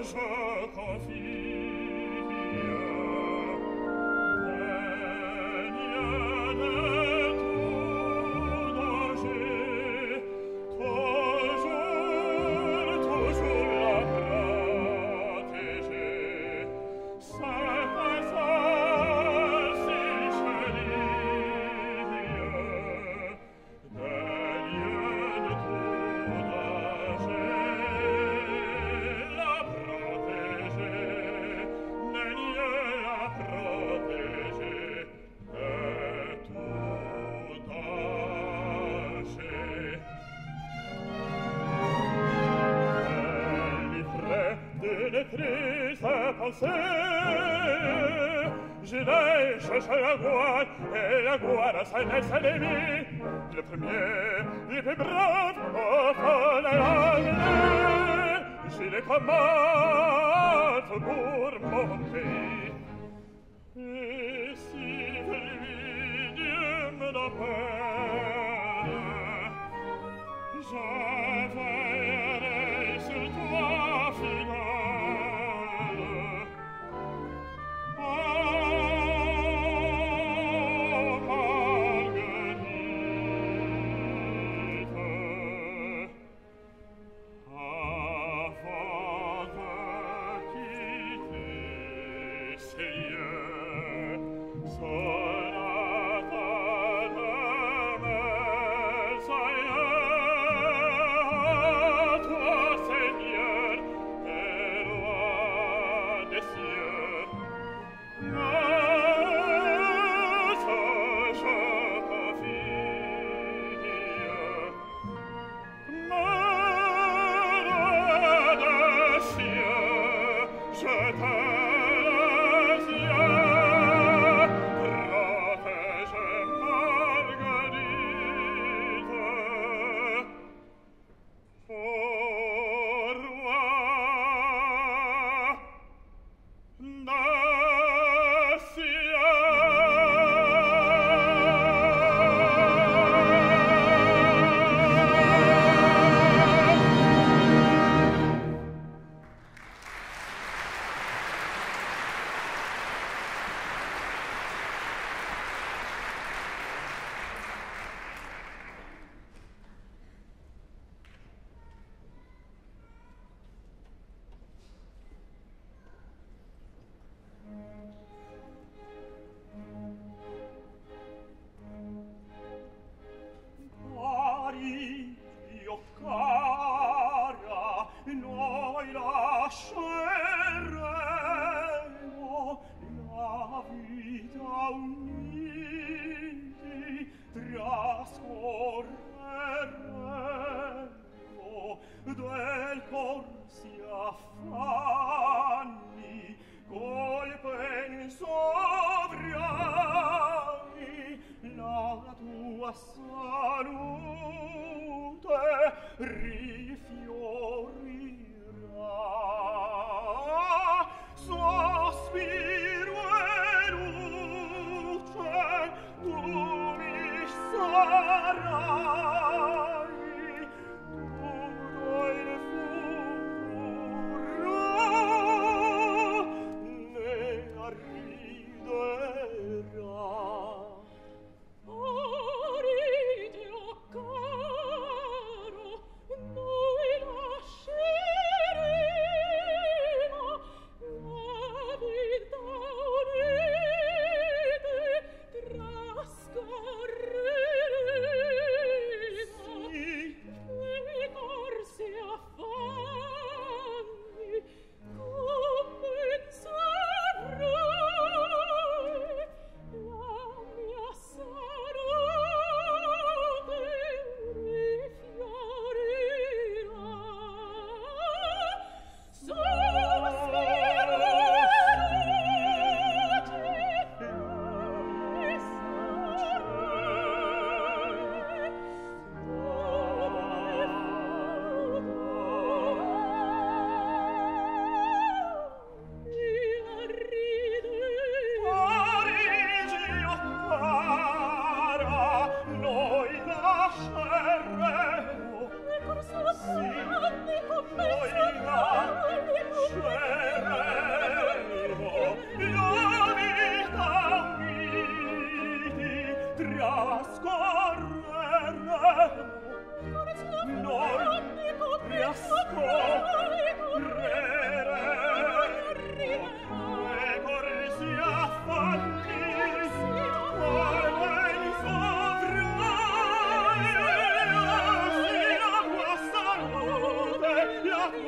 Le premier, les plus braves, au fond de l'année, je les commande pour mon pays. Et si lui Dieu me donne peine, je veillerai sur toi, fidèle. Caro, no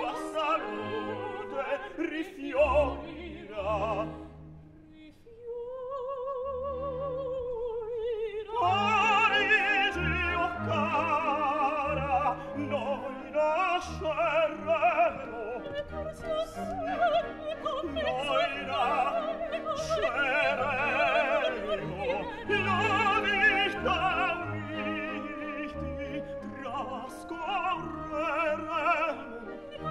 tua salute rifiorirà. Parigi, o cara, noi nasceremo. Noi nasceremo. La vita uniti trascorreremo.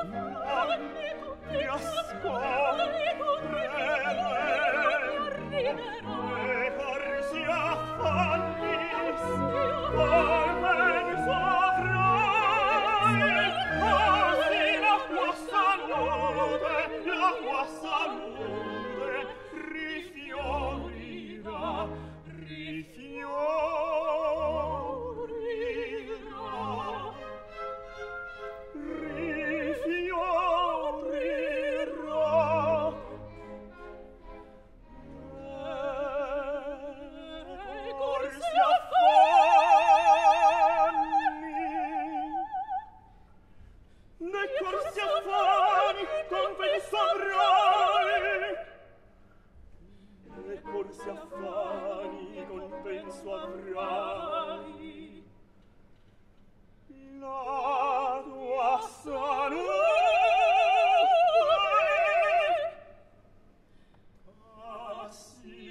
Trascorreremo. E corsi affannis, ormen sovrai, così la tua salute rifiorirà, corsi affanni, compenso avrai. Ne corsi affani, compenso avrai. La tua salute si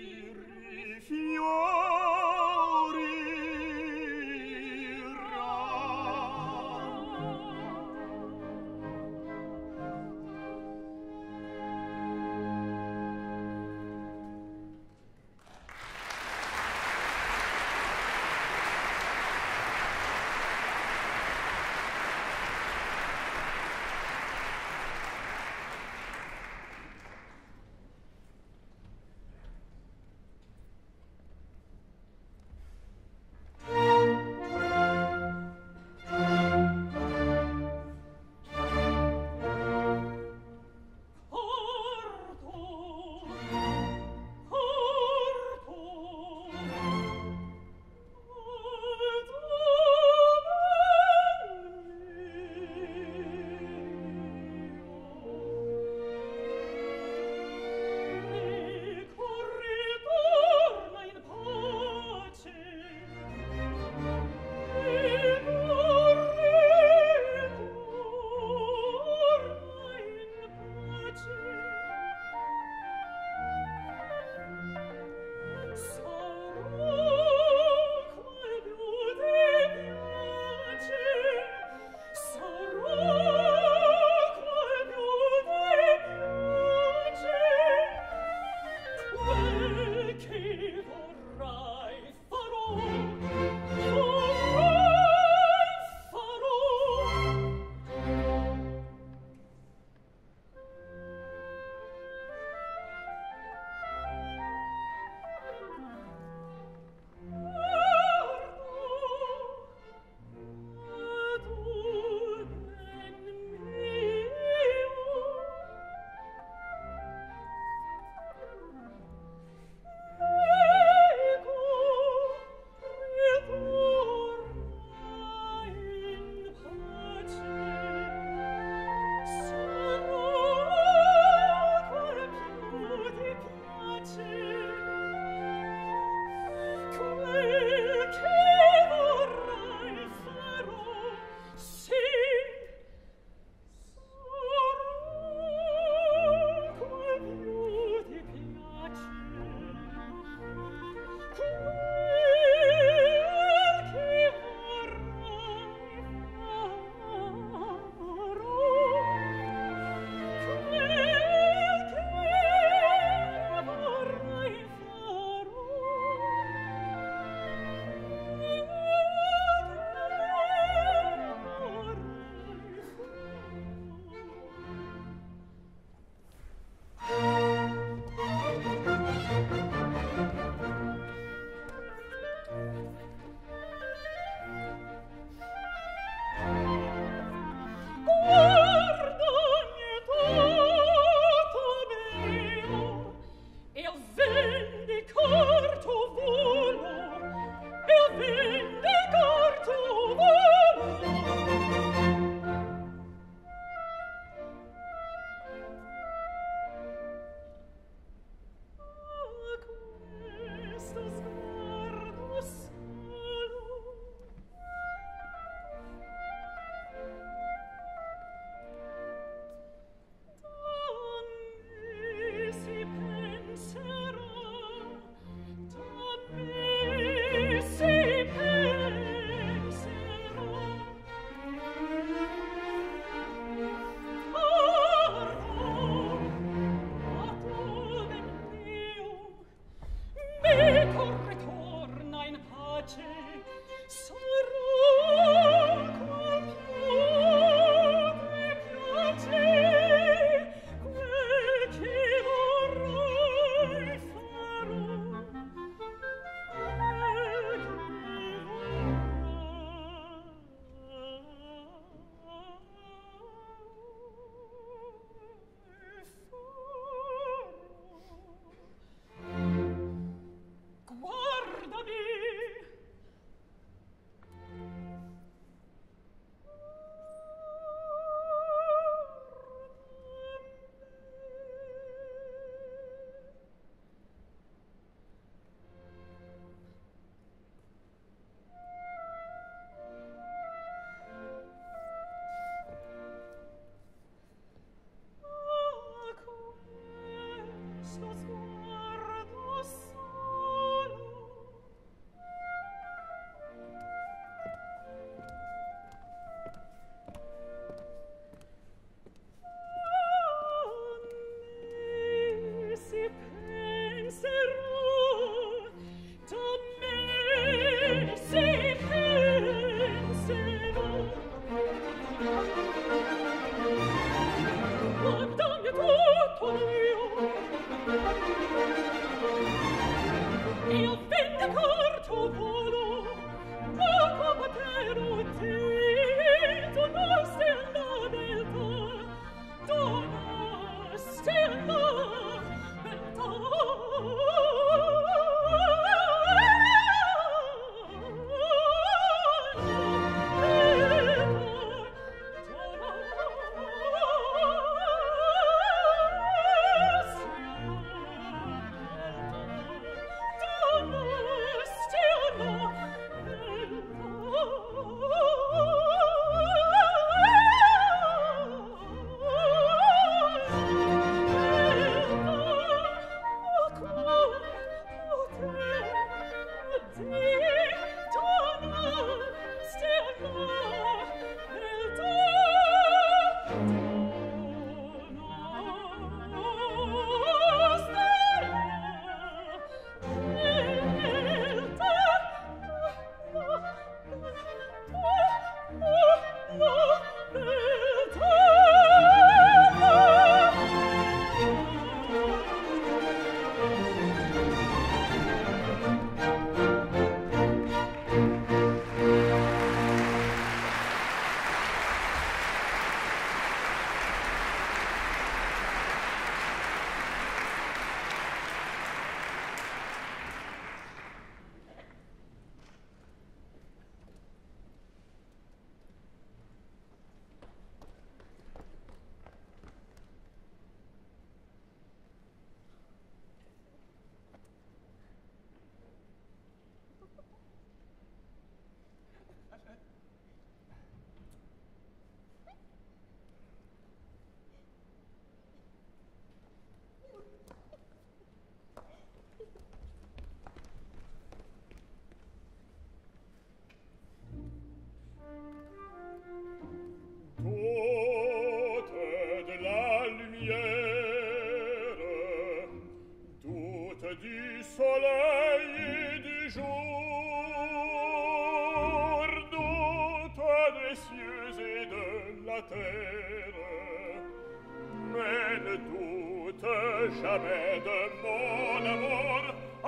Mais ne doute jamais de mon amour. Oh,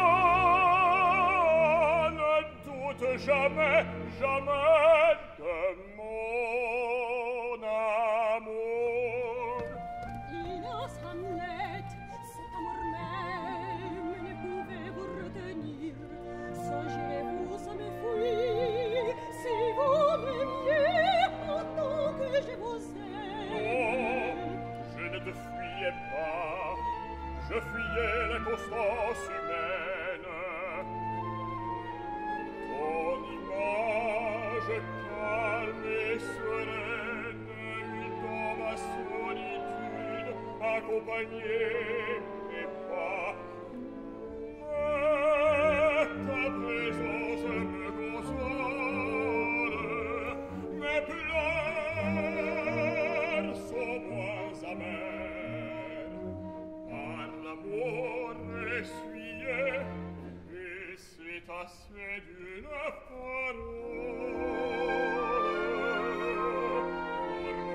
ne doute jamais, jamais de mon amour. Hélas, Hamlet, cet amour même ne pouvait vous retenir. Songez-vous à me fuir, si vous m'aimiez autant que je vous aime. Oh, je ne te fuyais pas, je fuyais la constance humaine. Ton image calme et sereine eut dans ma solitude accompagnée et pas. Mais ta présence me console, mes pleurs sont moins amers. Par l'amour essuyé, et c'est assez d'une parole pour me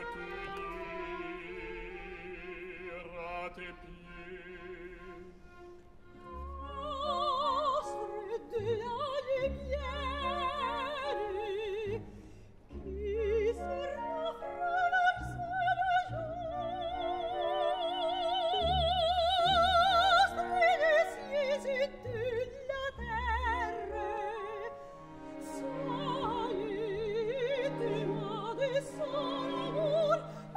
retenir à tes pieds. Astre de la lumière, qui sera renversé le jour. Astre des cieux et de la terre, soyez témoins de son amour.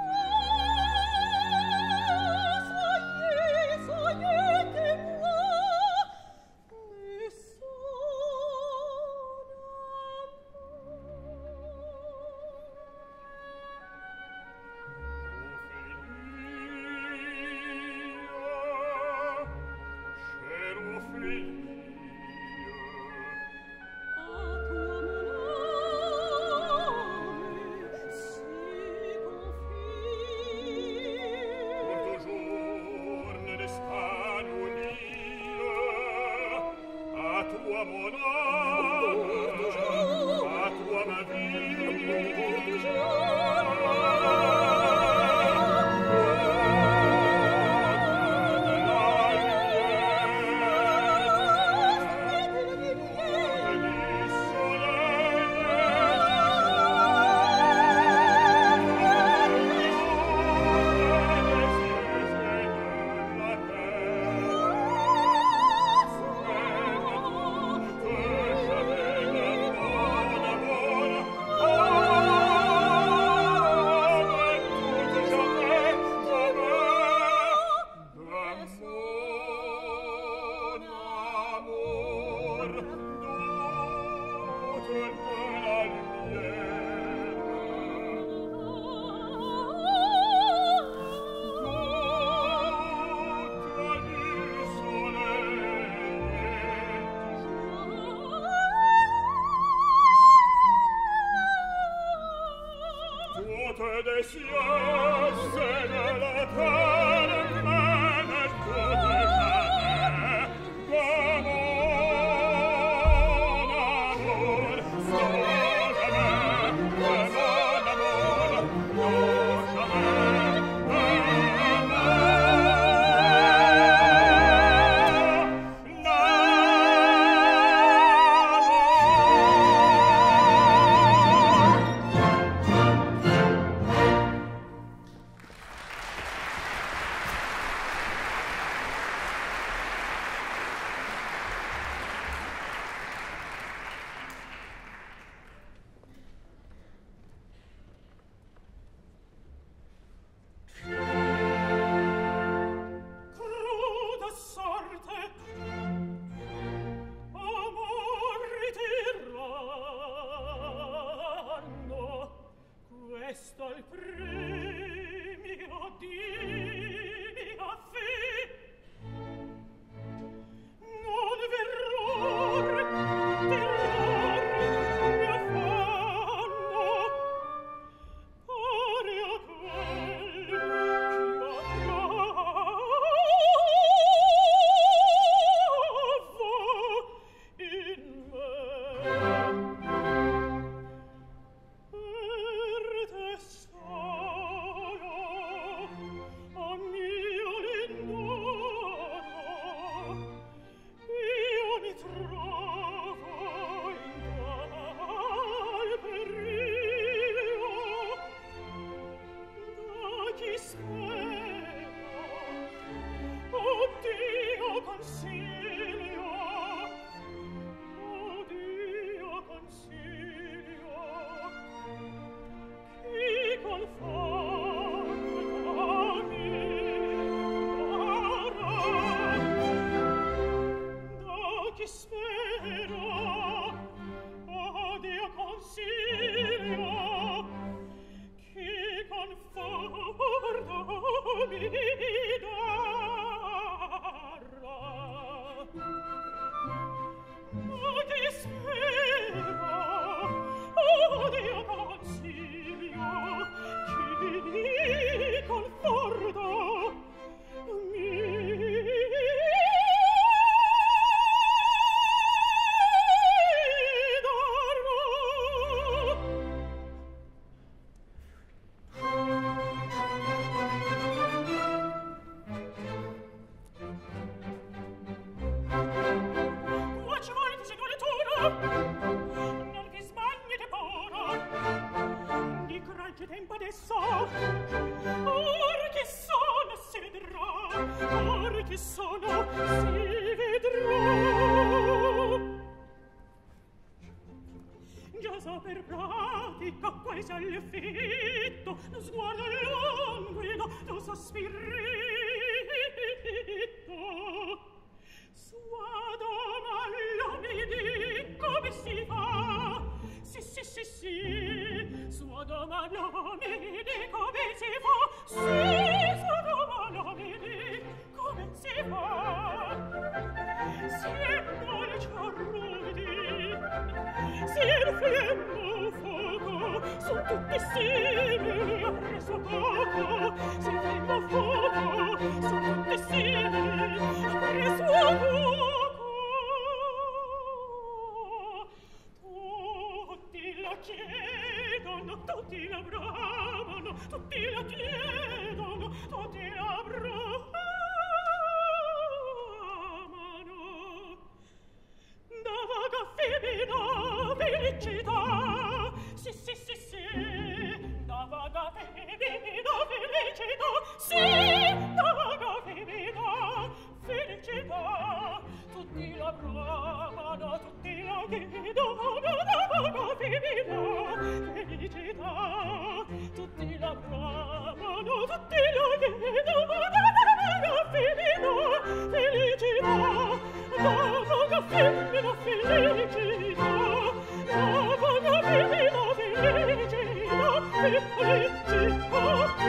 Soyez témoins de son Chère Ophélie, à toi mon âme si confie. pour toujours ne laisse pas nous unir. À toi mon âme, à toi ma Toutes des cieux, c'est de la terre même, toutes jamais, de mon amour, non jamais, de mon amour, non jamais, chi spera, oddio consiglio, oddio consiglio, chi conforta mi darà, da chi spera, oddio consiglio, chi conforta mi darà, chi spera, oddio consiglio, chi conforta mi non vi sbagliate pora, di coraggio tempo adesso, ora che sono si vedrà, ora che sono si vedrà. Già so per pratica quasi all'effetto, lo sguardo languido, lo sospirito, Suadomalo mi di come si fa? Sì, sì, sì, sì. Suadomalo mi di come si fa? Sì, suadomalo mi di come si fa? Siendo le ciarrudi, s'infiamma fuoco, son tutti simili a preso poco. S'infiamma fuoco, son tutti simili a preso poco. Tutti la chiedono, tutti la bramano, tutti la chiedono, tutti la bramano. Da vaga femmina felicità, sì, sì, sì, sì, da vaga femmina felicità, sì, da vaga femmina felicità, tutti la bramano, tutti la chiedono, da vaga femmina felicità, tutti la bramano, tutti la chiedono, da vaga femmina felicità, da vaga femmina felicità, da vaga femmina felicità, felicità,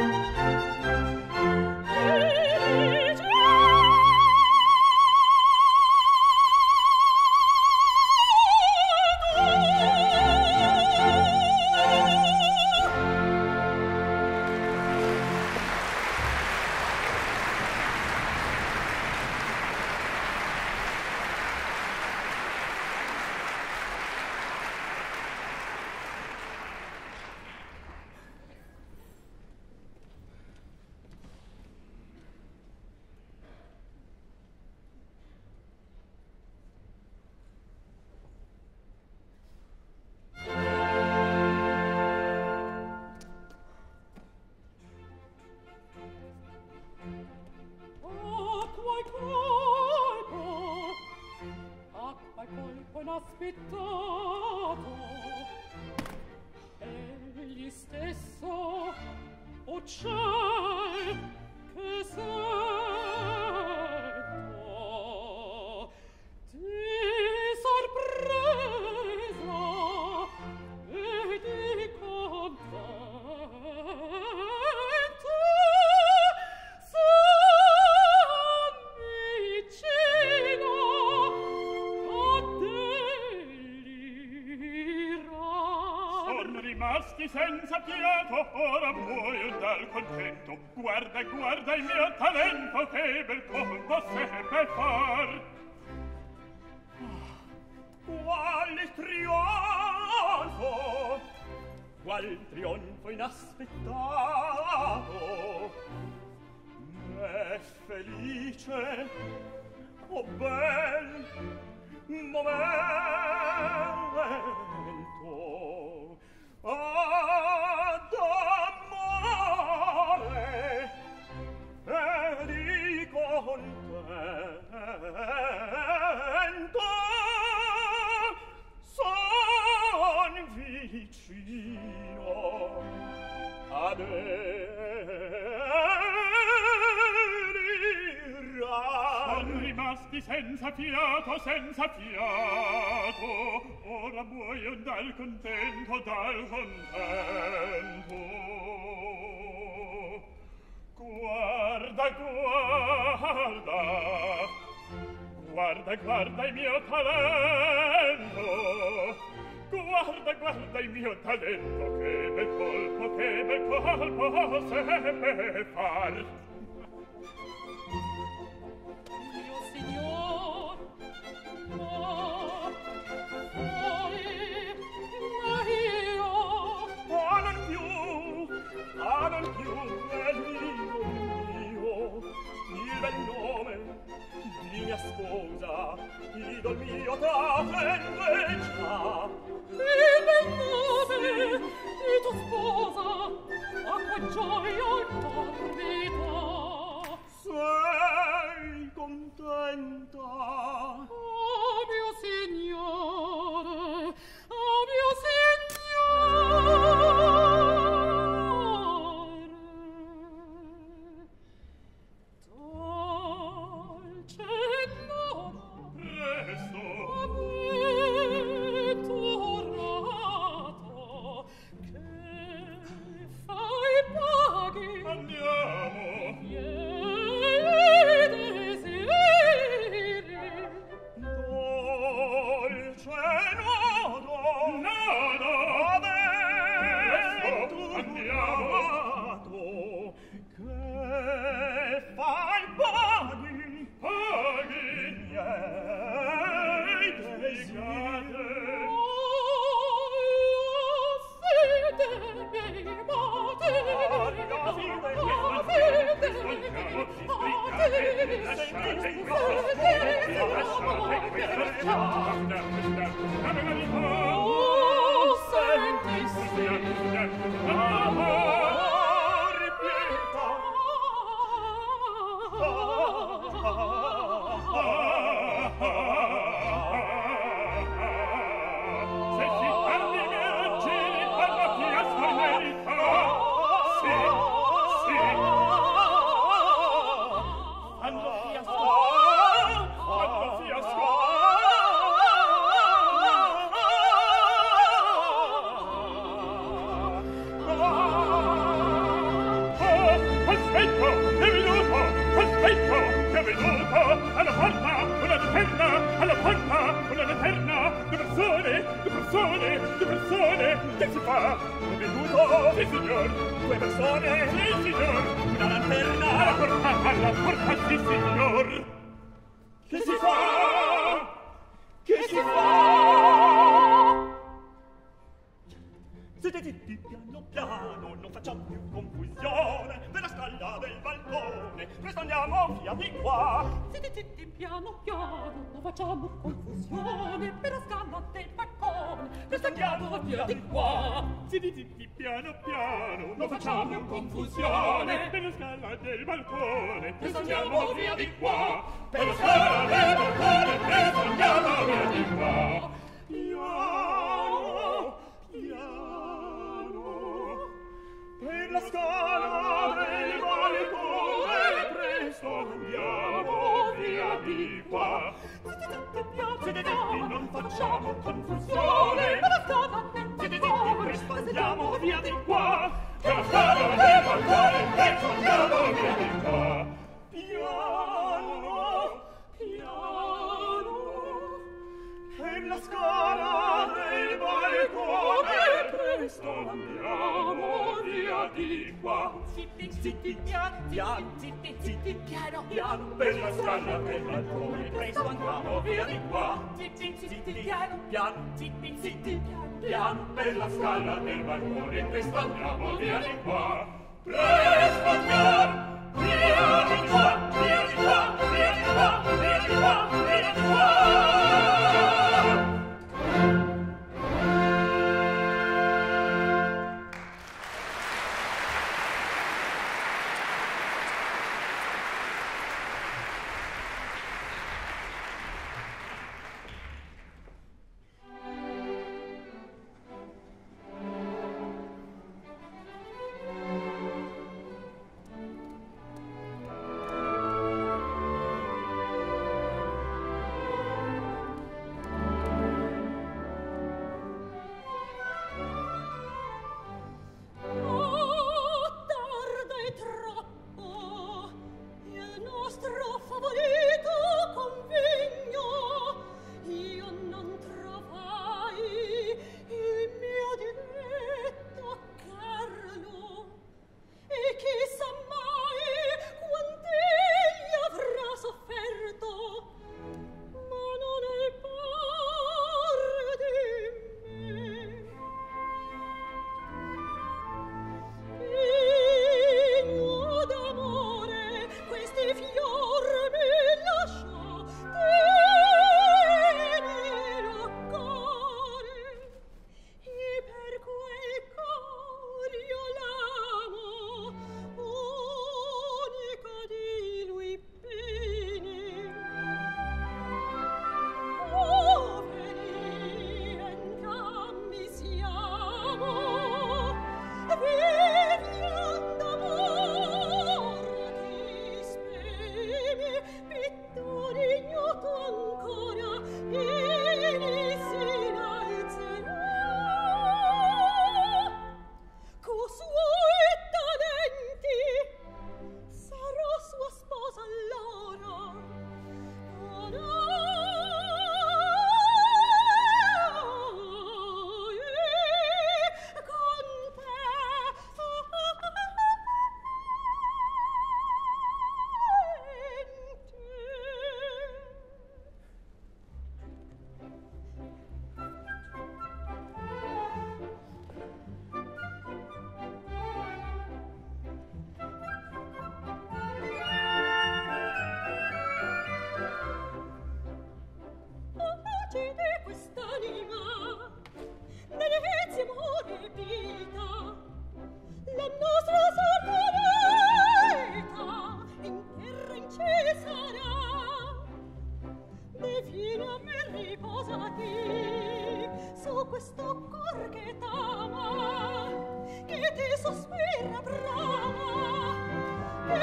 inaspettato, egli stesso, o ciel che sento, ti sorpresa e di contento, son vicino a delirar. Son rimasti senza fiato, ora muoio dal contento. Guarda, guarda il mio talento, che bel conto seppe far. Quale trionfo, qual trionfo inaspettato, m'è felice, oh bel momento ad amore senza fiato, ora muoio dal contento, Guarda, guarda il mio talento, guarda il mio talento, che bel colpo seppe far. Mio signor, non più, mio, il bel nome di mia sposa, idol mio t'affliggerà. Il bel nome di tua sposa, a cui gioia il cor mi dà. Sei contenta? Oh mio signore, oh mio signore,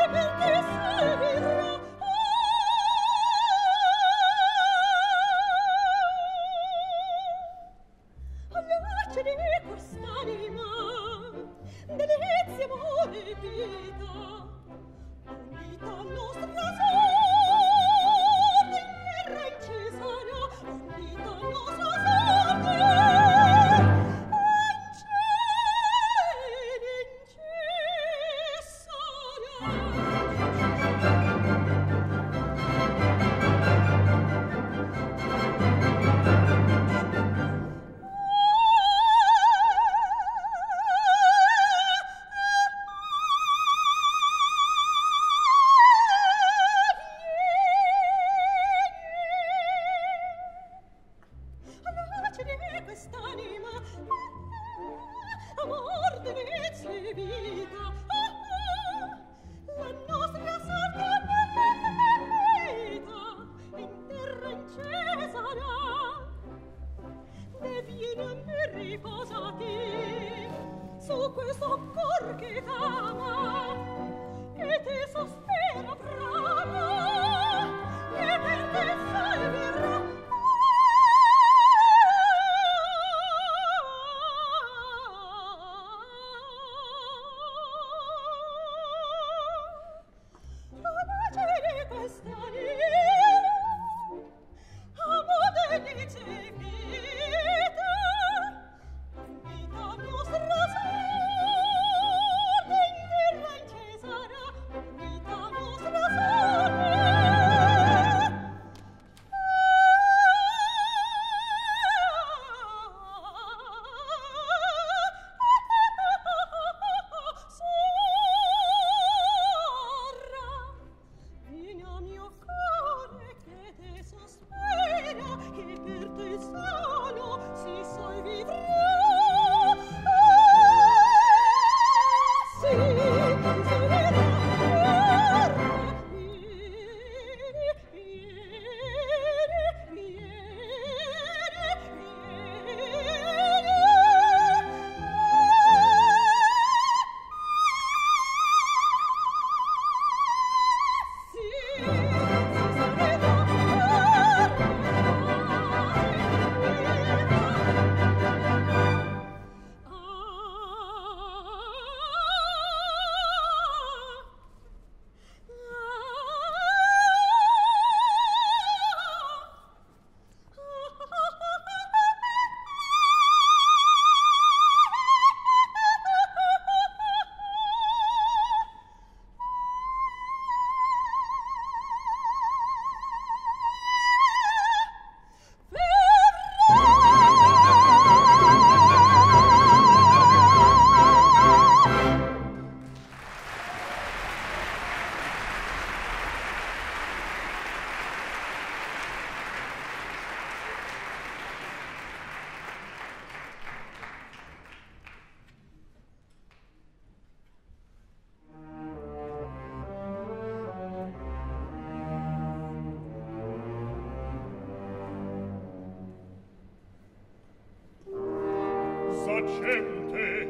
Gente!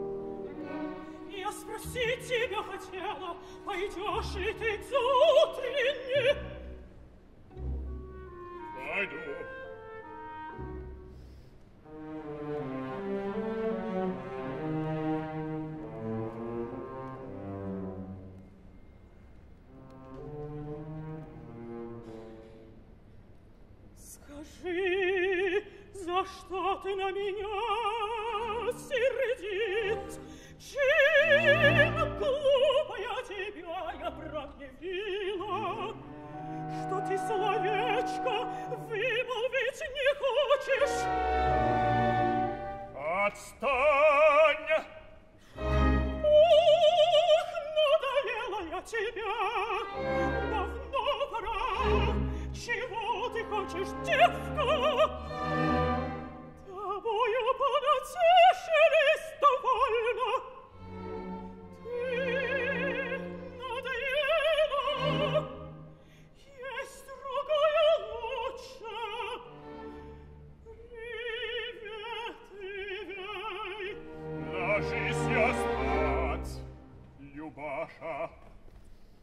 Я спросить тебя хотела, пойдешь ли ты к заутрене? Пойду. Скажи, за что ты на меня сердит? Чем глупая тебя я прогневила, что ты словечко вымолвить не хочешь? Отстань! Ох, надоела я тебя, давно пора. Чего ты хочешь, девка? Тобою понатешились довольно. Ты надоела, есть другая лучше. Привет, привет. Ложись я спать, Любаша.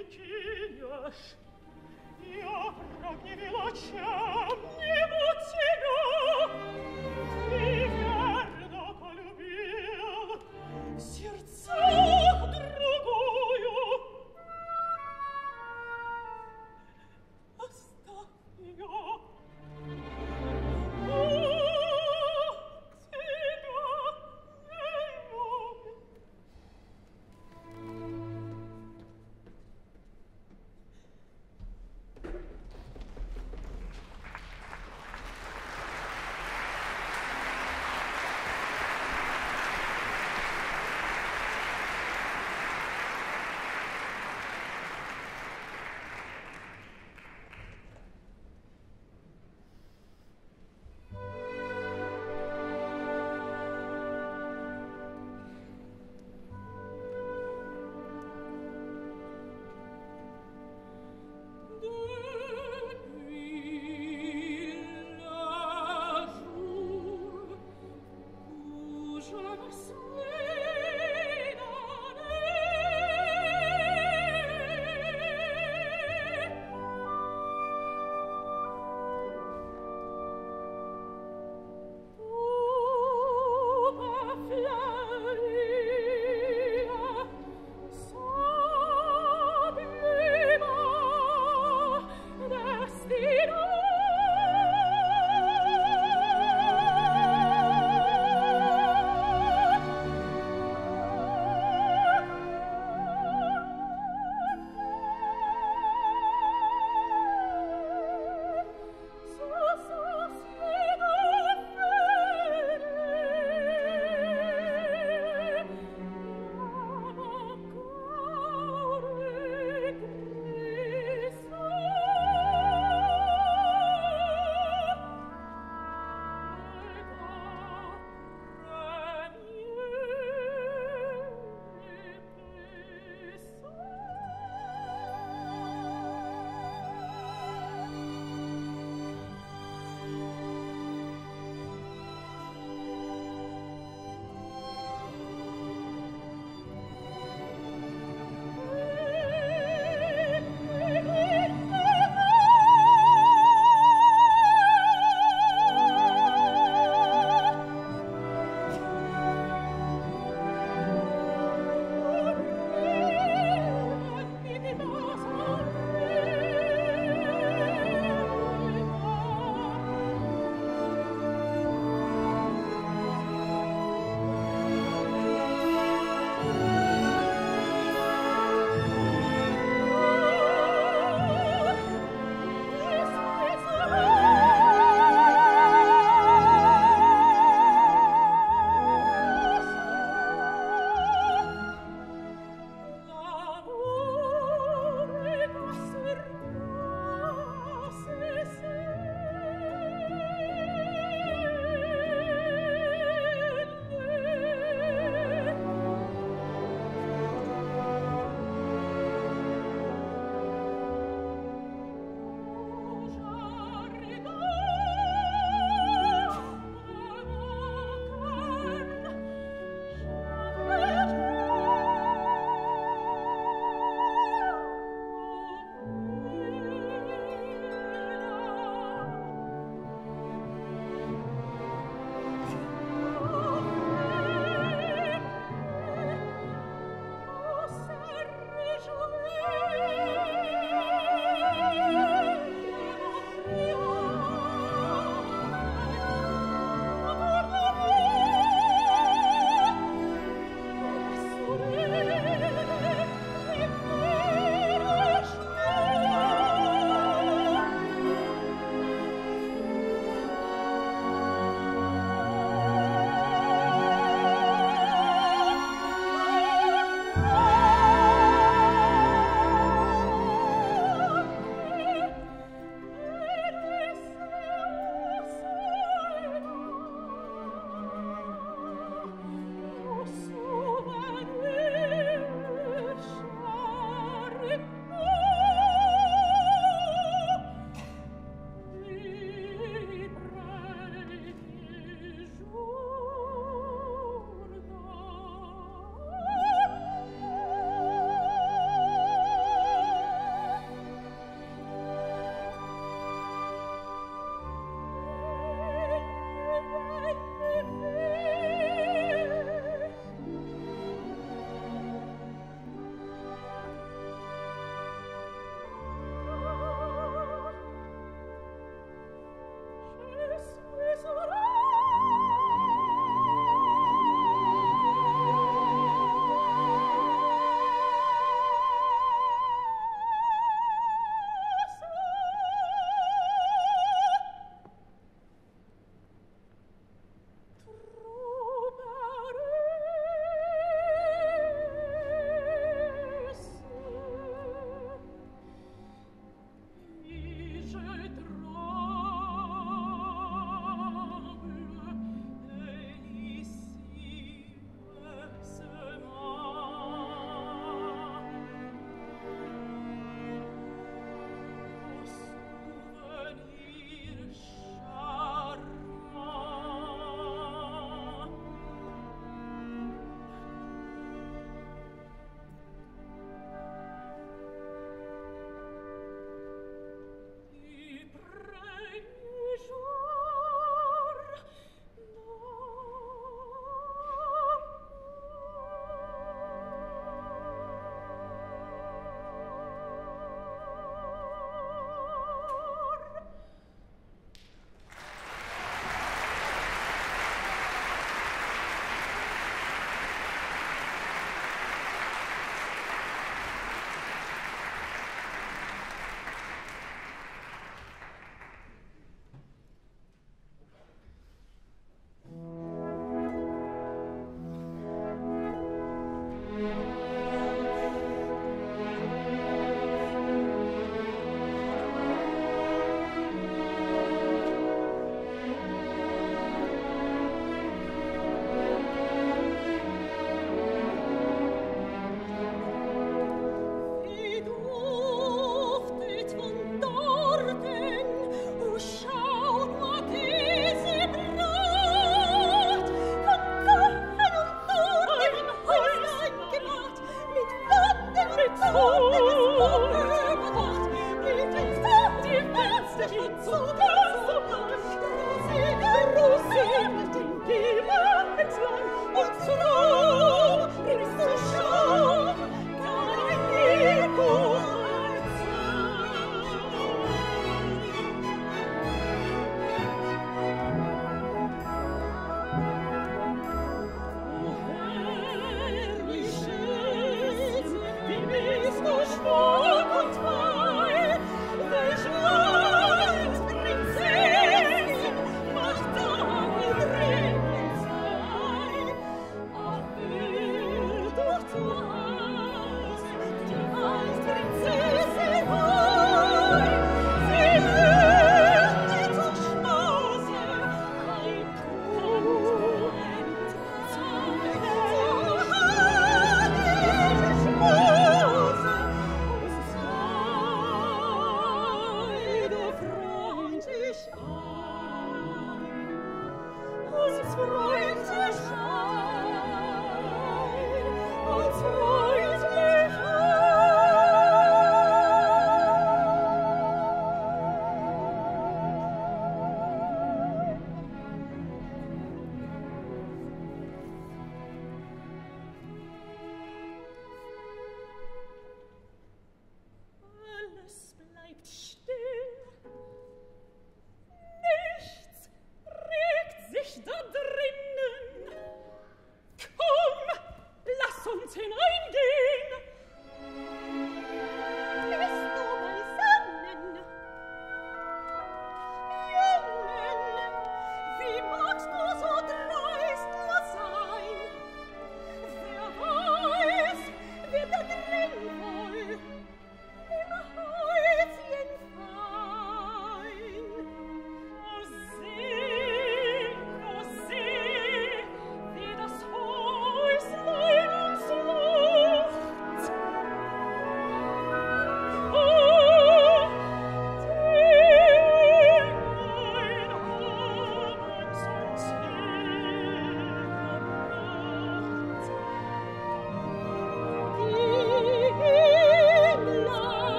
Викинешь. Я прогневила, чем не будь тебя. Ты верно полюбил в сердцах другую. Оставь ее.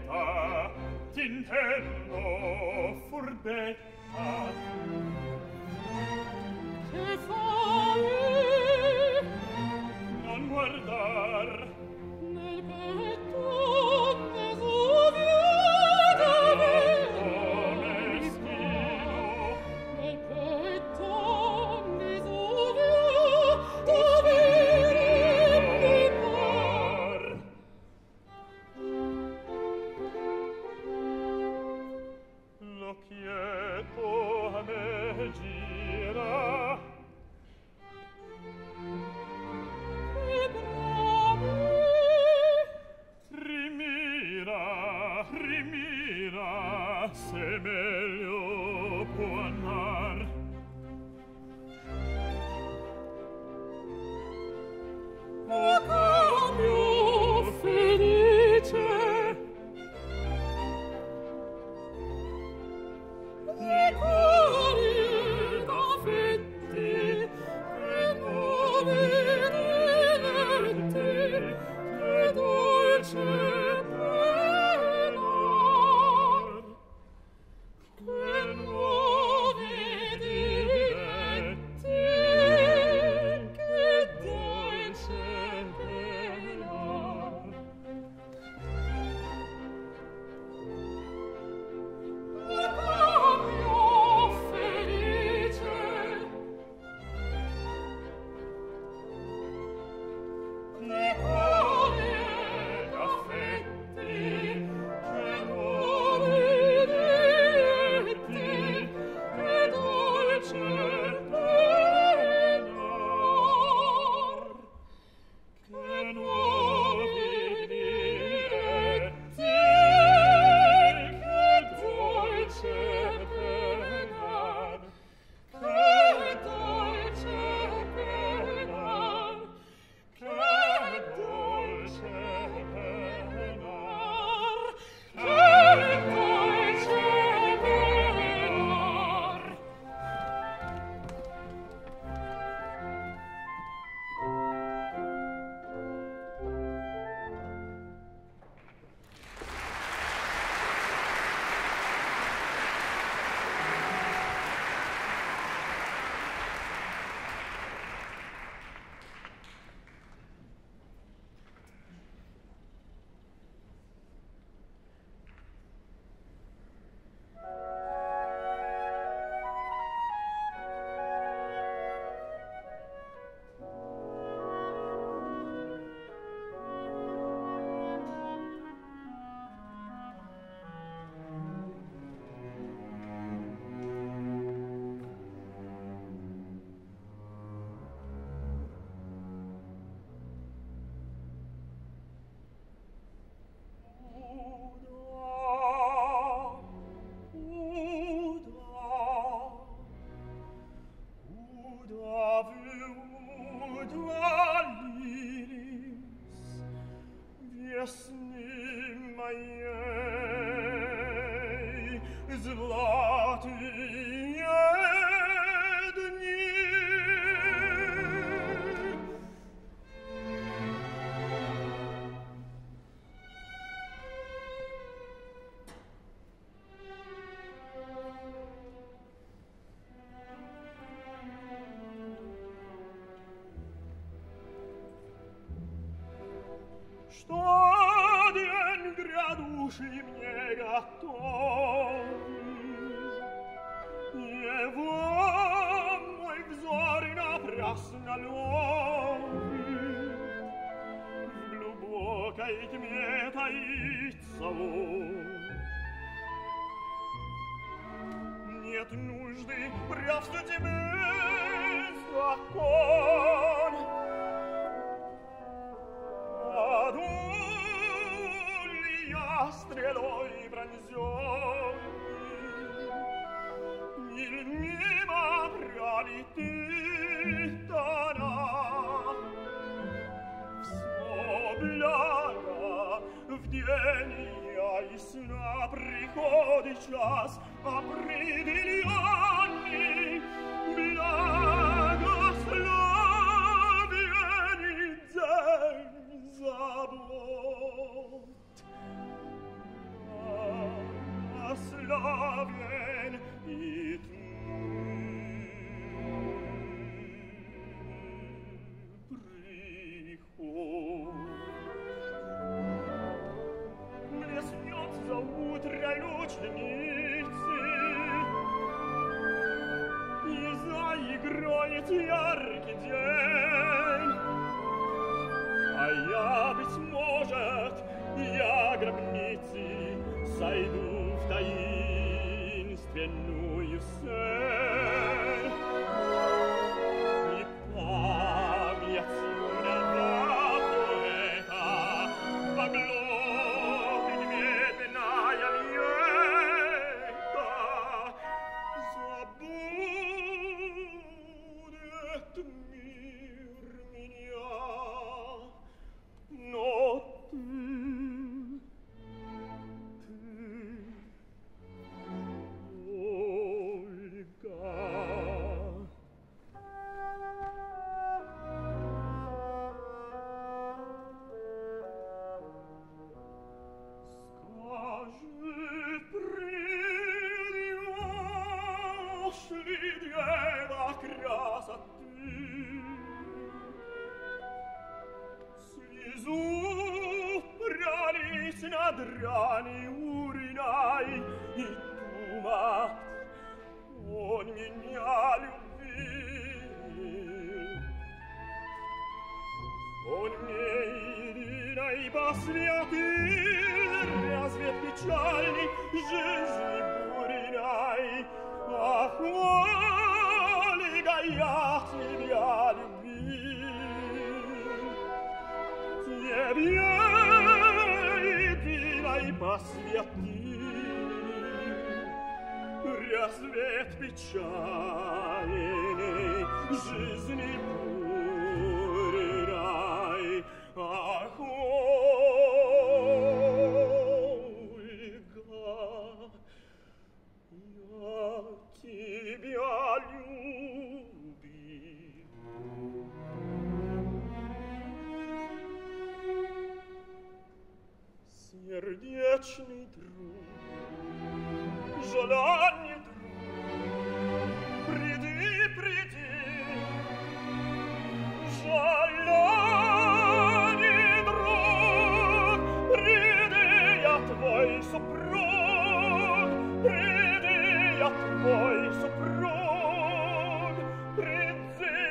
furbetta, t'intendo furbetta. Che fai? Non guardar Nel petto Vesuvio dove mestino, nel petto Vesuvio dove mi par. l'occhietto a me gira, Che bravi! rimira, rimira, se meglio può andar. O cambio felice di cuori d'affetti, che nuovi diletti, che dolce penar, che nuovi diletti, che dolce penar. O cambio felice di cuori d'affetti, che nuovi diletti, che dolce penar, che nuovi diletti, che dolce penar, che dolce penar, che dolce penar, che dolce penar. Что день грядущий мне готовит, его мой взор и напрасно ловит. В глубокой тьме таится он. Нет нужды пряв тебе закон. Стрелой пронзённый, il мимо пролетит она. Вспомляя в день ясно приходит час определённый, благословенный день забот. ученицы, и заиграет яркий день. А я, быть может, я гробницы сойду в таинственную сель. И памятью поэта поглотит медная лента, забудет мир меня. Но ты, Ольга, скажи, придешь ли, дева красоты, слезу пролить на драни уриной, и думать, он меня любил. Он мне единой посвятил разве печальной жизни буриной. Ах, Ольга, я тебя любил, тебе единой посвятил рассвет печальной жизни буриной. Ах, Ольга, я тебя любил. Сердечный друг, желанный друг, приди, приди, желанный друг, приди, я твой супруг, приди, я твой супруг, приди,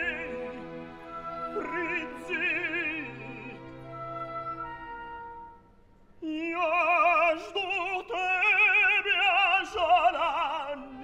приди. Я жду тебя, желанный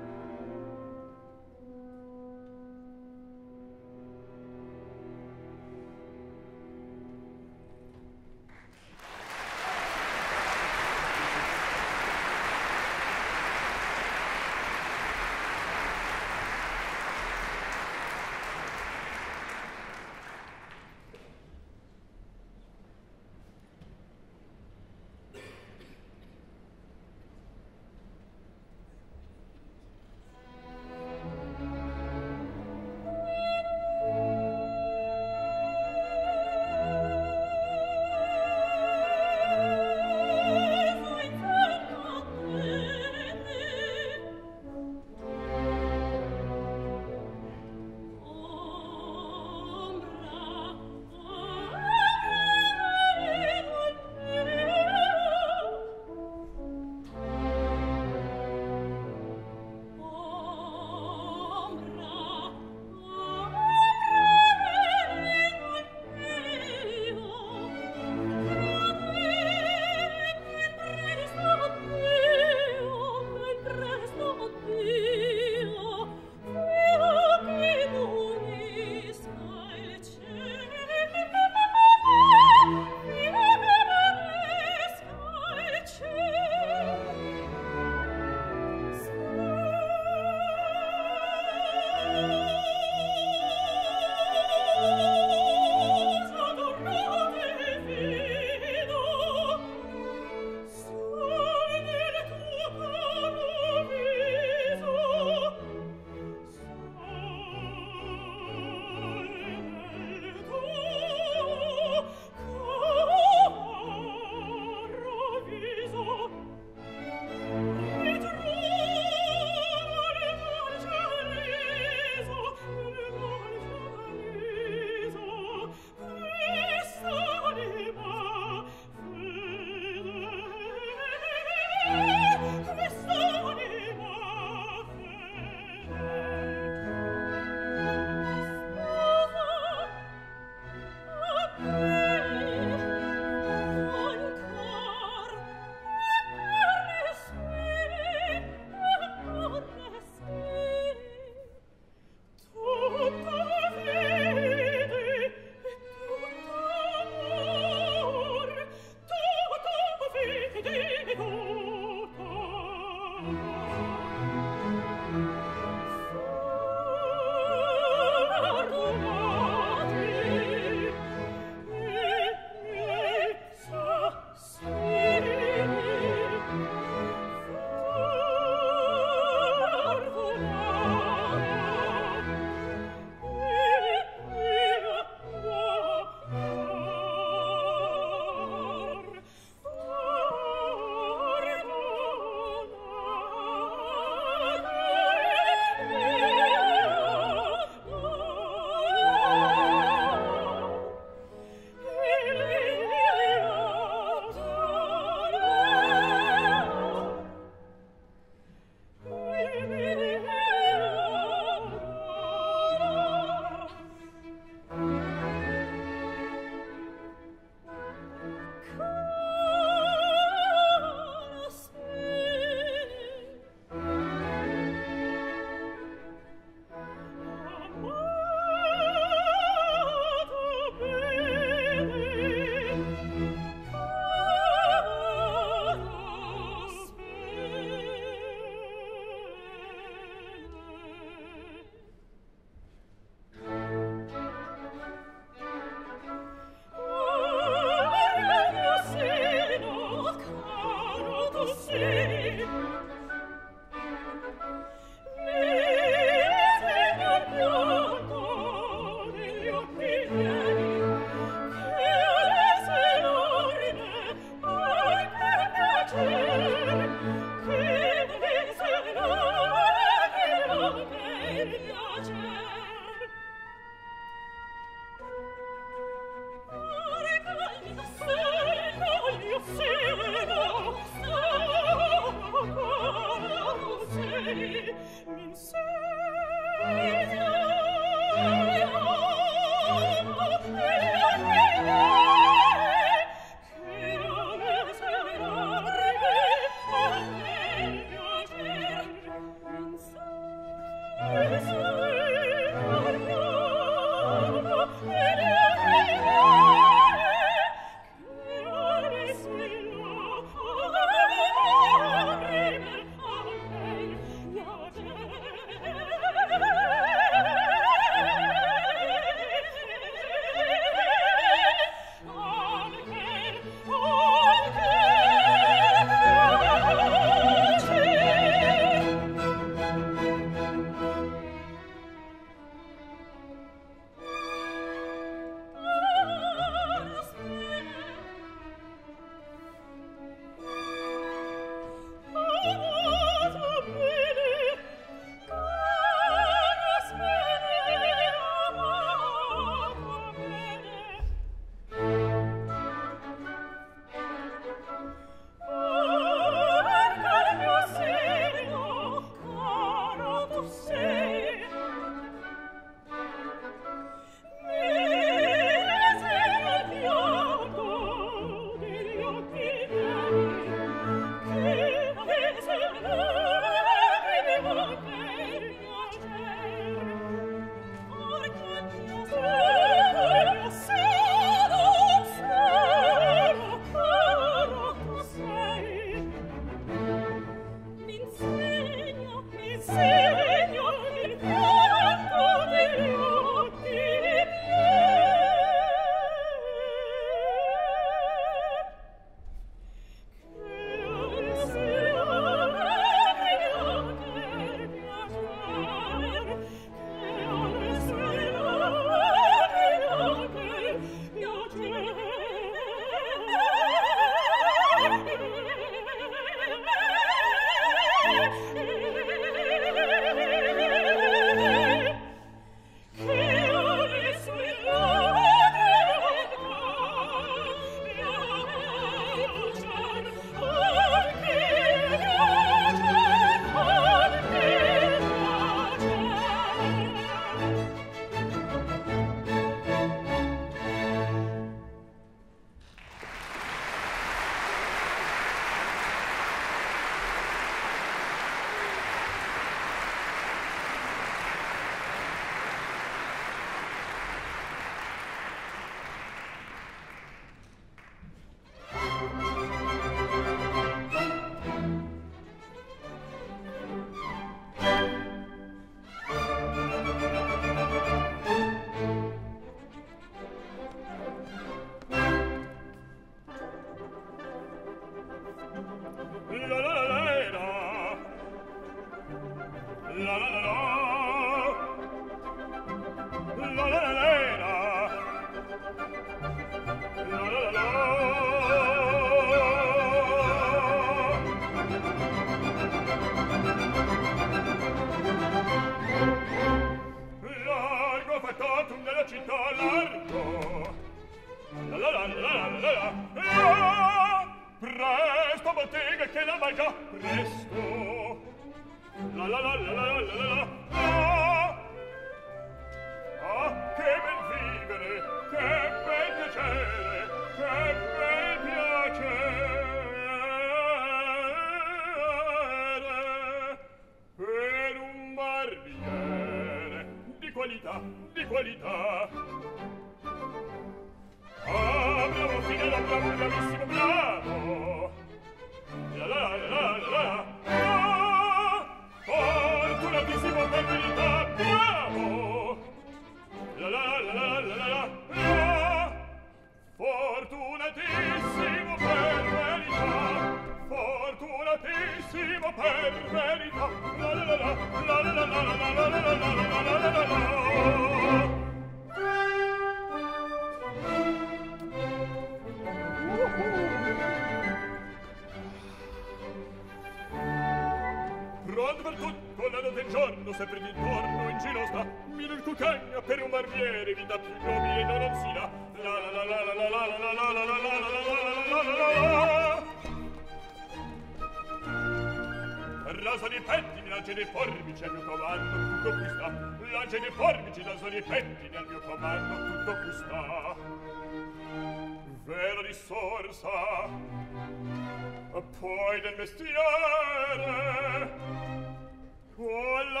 Rosa di pettini, lancia di forbici al mio comando, tutto qui sta. Lancia di forbici, rosa di pettini al mio comando, tutto qui sta. Vero di sorsa, poi del mestiere, con la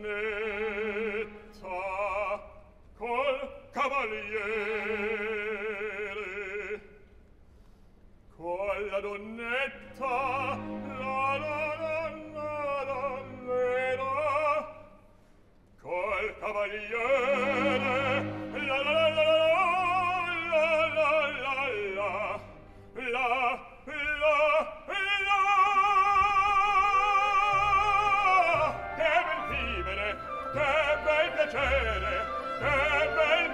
donnetta, col cavaliere, con la donnetta, la donnera, col cavaliere, la che bel vivere, che bel piacere, che bel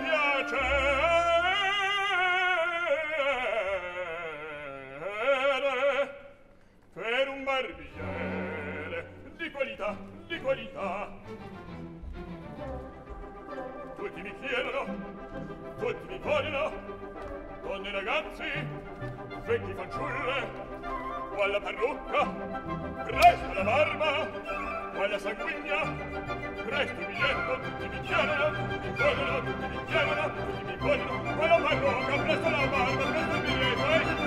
piacere per un barbiere di qualità, di qualità. Tutti mi chiedono, tutti mi vogliono, donne e ragazzi, vecchi fanciulle, o alla parrucca, presto alla barba, o alla sanguigna, presto il biglietto, tutti mi chiedono, tutti mi vogliono, tutti mi chiedono, tutti mi vogliono, o alla parrucca, presto alla barba, presto il biglietto,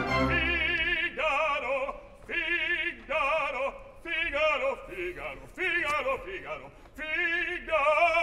Figaro, Figaro, Figaro, Figaro, Figaro, Figaro, Figaro.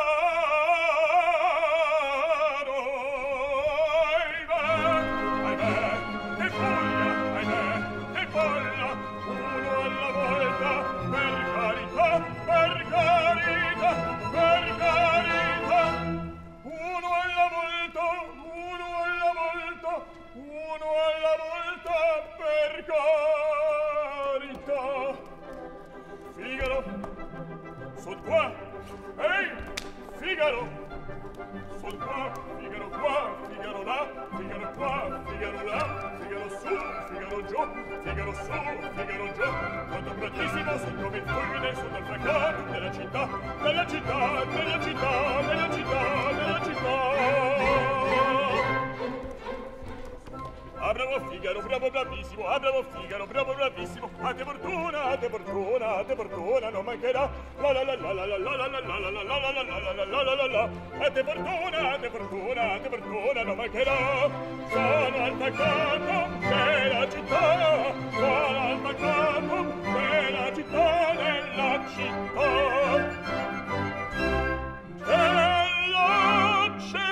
Son qua! Ehi! Figaro! Son qua! Figaro qua! Figaro là! Figaro qua! Figaro là! Figaro su! Figaro giù! Figaro su! Figaro giù! Pronto prontissimo! Son come il fulmine! Sono il fracato della città! Della città! Della città! Della città! Della città! Ah, bravo Figaro, bravo bravissimo, ah, bravo Figaro, bravo bravissimo, a te fortuna, a te fortuna, a te fortuna, non mancherà, la la la la la la la la la la la la la la la la la, a te fortuna, a te fortuna, a te fortuna, non mancherà, sono attaccato della città, sono attaccato della città, della città, della città.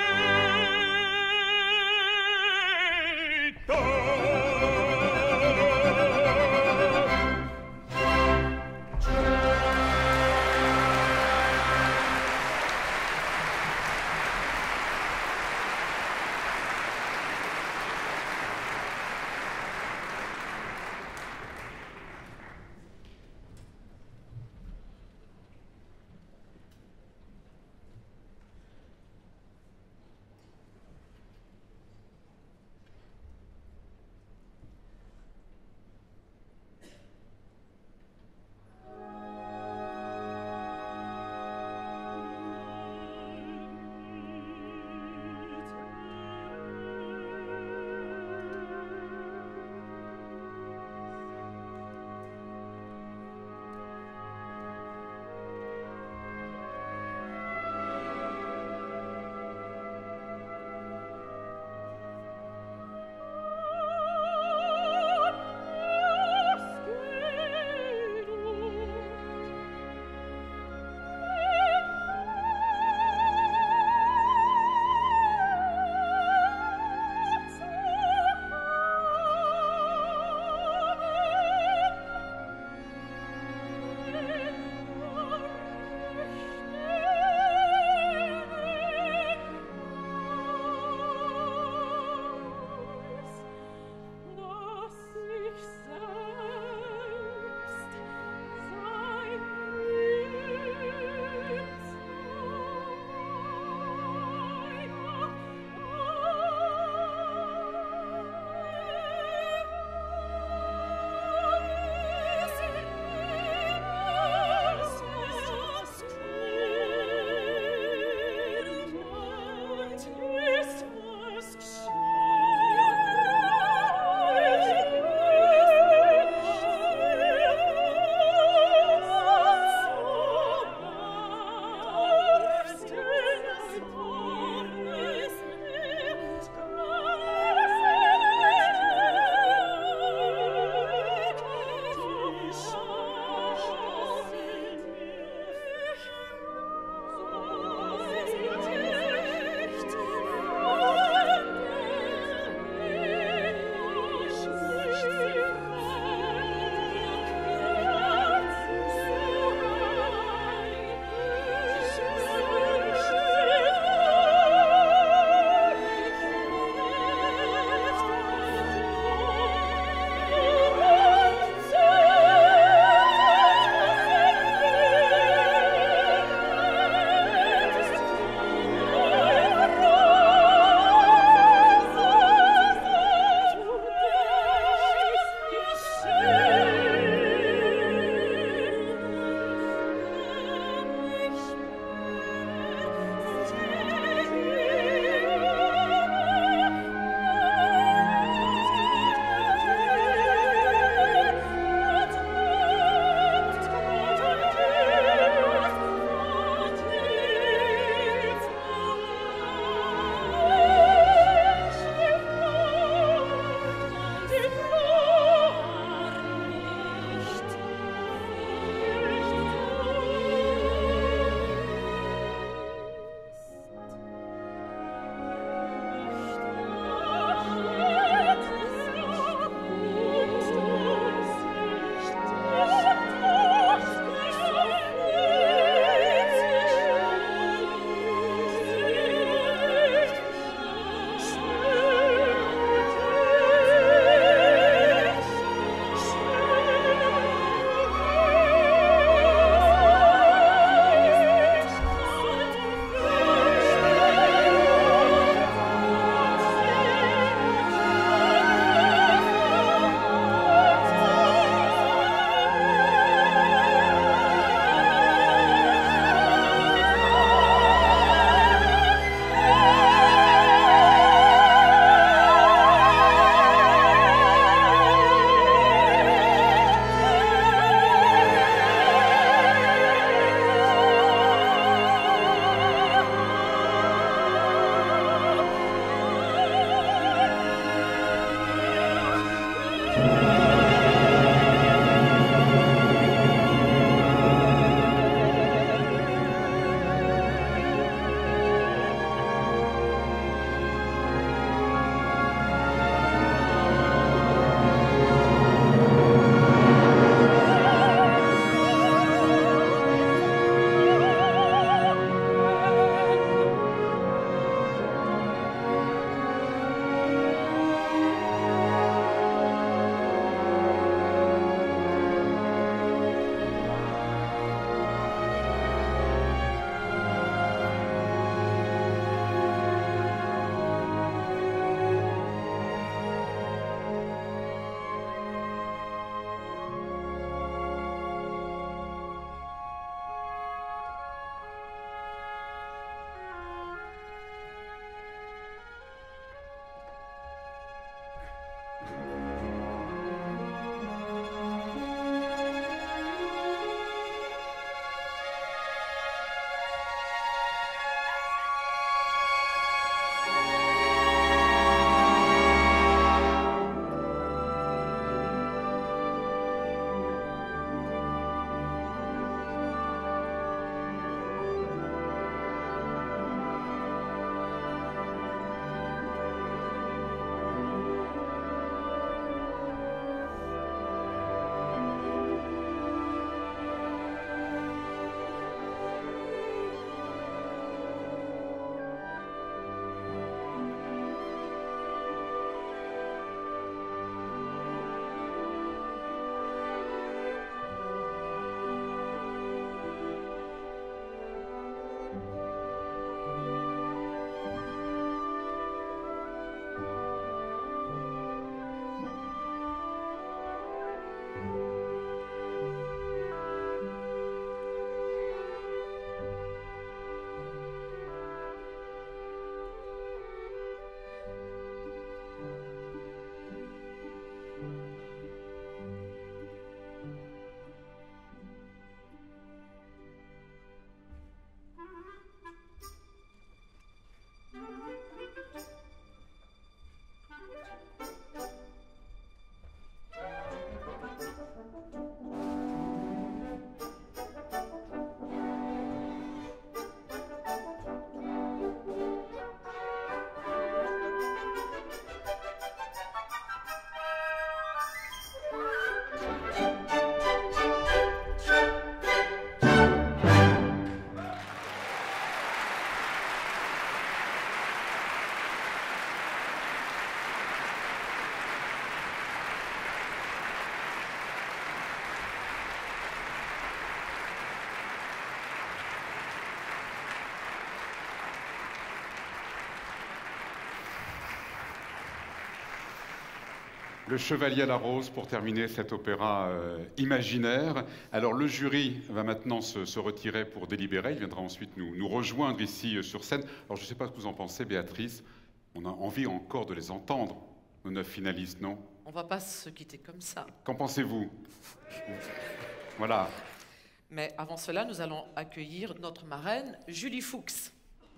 Le Chevalier à la Rose pour terminer cet opéra imaginaire. Alors le jury va maintenant se retirer pour délibérer. Il viendra ensuite nous rejoindre ici sur scène. Alors je ne sais pas ce que vous en pensez, Béatrice. On a envie encore de les entendre, nos 9 finalistes, non? On ne va pas se quitter comme ça. Qu'en pensez-vous? Voilà. Mais avant cela, nous allons accueillir notre marraine, Julie Fuchs.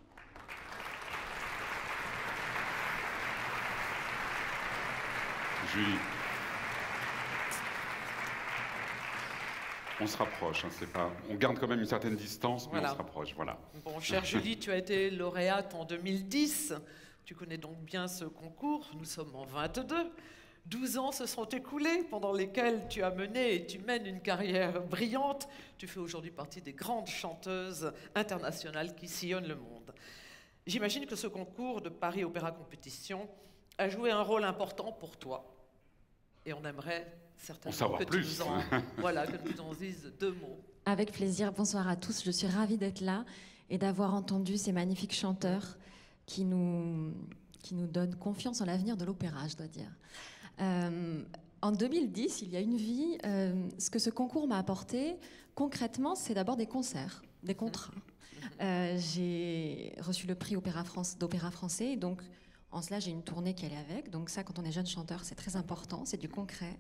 Julie. On se rapproche, hein, c'est pas... on garde quand même une certaine distance, mais voilà. On se rapproche, voilà. Bon, chère Julie, tu as été lauréate en 2010. Tu connais donc bien ce concours. Nous sommes en 22. 12 ans se sont écoulés pendant lesquels tu as mené et tu mènes une carrière brillante. Tu fais aujourd'hui partie des grandes chanteuses internationales qui sillonnent le monde. J'imagine que ce concours de Paris Opéra Compétition a joué un rôle important pour toi. Et on aimerait certainement que tu nous en dises 2 mots. Avec plaisir. Bonsoir à tous. Je suis ravie d'être là et d'avoir entendu ces magnifiques chanteurs qui nous donnent confiance en l'avenir de l'opéra, je dois dire. En 2010, il y a une vie. Ce que ce concours m'a apporté, concrètement, c'est d'abord des concerts, des contrats. J'ai reçu le prix d'opéra français, donc en cela, j'ai une tournée qui allait avec. Donc ça, quand on est jeune chanteur, c'est très important, c'est du concret.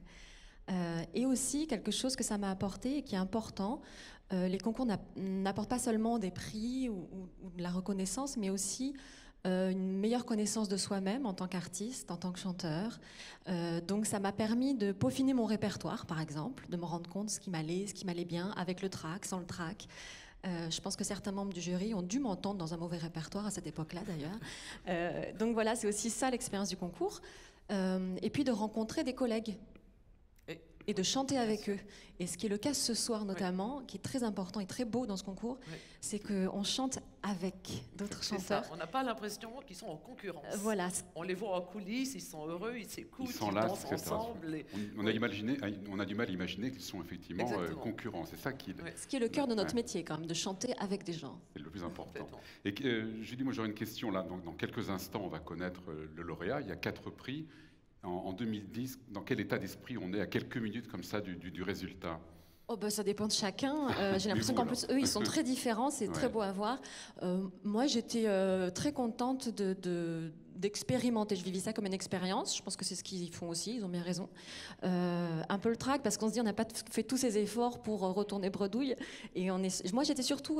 Et aussi, quelque chose que ça m'a apporté et qui est important, les concours n'apportent pas seulement des prix ou de la reconnaissance, mais aussi une meilleure connaissance de soi-même en tant qu'artiste, en tant que chanteur. Donc ça m'a permis de peaufiner mon répertoire, par exemple, de me rendre compte ce qui m'allait bien, avec le track, sans le track. Je pense que certains membres du jury ont dû m'entendre dans un mauvais répertoire à cette époque-là, d'ailleurs. Donc voilà, c'est aussi ça l'expérience du concours. Et puis de rencontrer des collègues et de chanter avec eux. Et ce qui est le cas ce soir notamment, qui est très important et très beau dans ce concours, c'est qu'on chante avec d'autres chanteurs. Ça. On n'a pas l'impression qu'ils sont en concurrence. Voilà. On les voit en coulisses, ils sont heureux, ils s'écoutent, ils là, dansent ensemble. Et... On a du mal à imaginer qu'ils sont effectivement concurrents. C'est ça qui... Ce qui est le cœur de notre métier quand même, de chanter avec des gens. C'est le plus important. Et Julie, moi j'aurais une question là. Dans quelques instants, on va connaître le lauréat. Il y a 4 prix. En 2010, dans quel état d'esprit on est à quelques minutes comme ça du résultat? Oh ben, ça dépend de chacun. J'ai l'impression qu'en plus, eux, ils sont très différents. C'est très beau à voir. Moi, j'étais très contente d'expérimenter. Je vivais ça comme une expérience. Je pense que c'est ce qu'ils font aussi. Ils ont bien raison. Un peu le trac, parce qu'on se dit on n'a pas fait tous ces efforts pour retourner bredouille. Et moi, j'étais surtout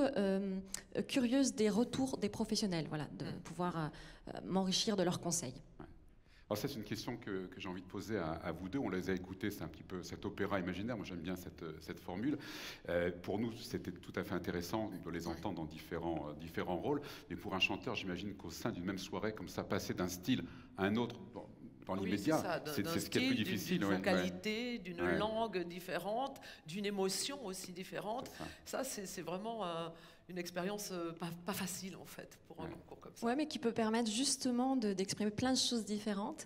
curieuse des retours des professionnels, voilà, de pouvoir m'enrichir de leurs conseils. Alors ça, c'est une question que j'ai envie de poser à vous deux. On les a écoutés, c'est un petit peu cet opéra imaginaire. Moi, j'aime bien cette formule. Pour nous, c'était tout à fait intéressant de les entendre dans différents rôles. Mais pour un chanteur, j'imagine qu'au sein d'une même soirée, comme ça, passer d'un style à un autre... Dans l'immédiat, c'est ce qui est le plus difficile. D'une vocalité, d'une langue différente, d'une émotion aussi différente. Ça, c'est vraiment une expérience pas facile, en fait, pour un concours comme ça. Oui, mais qui peut permettre justement d'exprimer plein de choses différentes.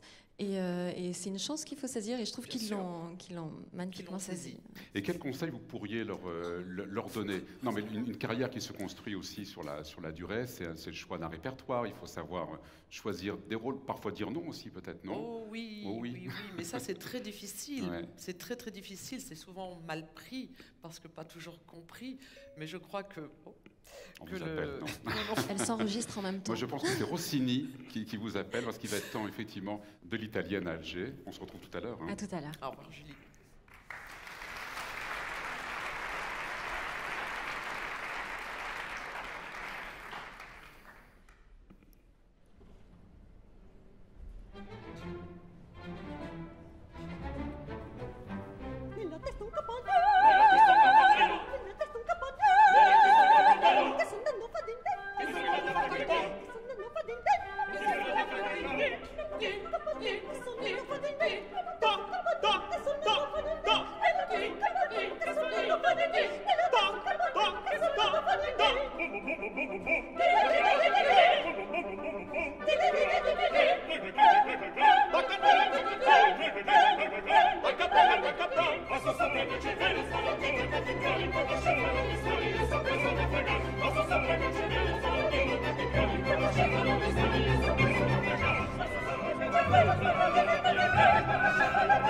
Et c'est une chance qu'il faut saisir, et je trouve qu'ils l'ont magnifiquement saisi. Et quel conseil vous pourriez leur donner? Non, mais une carrière qui se construit aussi sur la durée, c'est le choix d'un répertoire, il faut savoir choisir des rôles, parfois dire non aussi peut-être, non? Oh oui, mais ça c'est très difficile, c'est très très difficile, c'est souvent mal pris, parce que pas toujours compris, mais je crois que... On vous appelle, non. Elle s'enregistre en même temps. Moi, je pense que c'est Rossini qui vous appelle, parce qu'il va être temps, effectivement, de l'italienne à Alger. On se retrouve tout à l'heure. À tout à l'heure. Au revoir, Julie. Thank you.